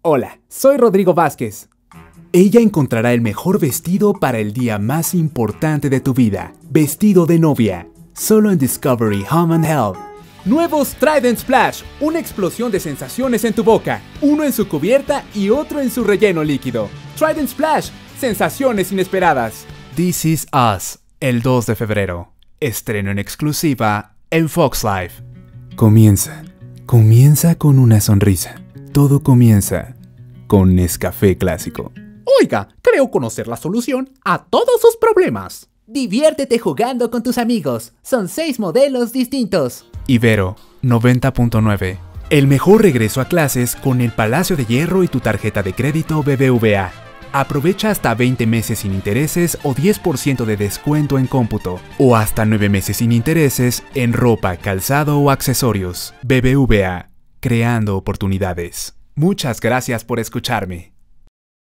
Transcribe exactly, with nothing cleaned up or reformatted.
Hola, soy Rodrigo Vázquez. Ella encontrará el mejor vestido para el día más importante de tu vida. Vestido de novia. Solo en Discovery Home and Health. Nuevos Trident Splash. Una explosión de sensaciones en tu boca. Uno en su cubierta y otro en su relleno líquido. Trident Splash. Sensaciones inesperadas. This Is Us. El dos de febrero. Estreno en exclusiva en Fox Life. Comienza. Comienza con una sonrisa. Todo comienza con Nescafé Clásico. Oiga, creo conocer la solución a todos sus problemas. Diviértete jugando con tus amigos. Son seis modelos distintos. Ibero noventa punto nueve. El mejor regreso a clases con el Palacio de Hierro y tu tarjeta de crédito B B V A. Aprovecha hasta veinte meses sin intereses o diez por ciento de descuento en cómputo. O hasta nueve meses sin intereses en ropa, calzado o accesorios. B B V A. Creando oportunidades. Muchas gracias por escucharme.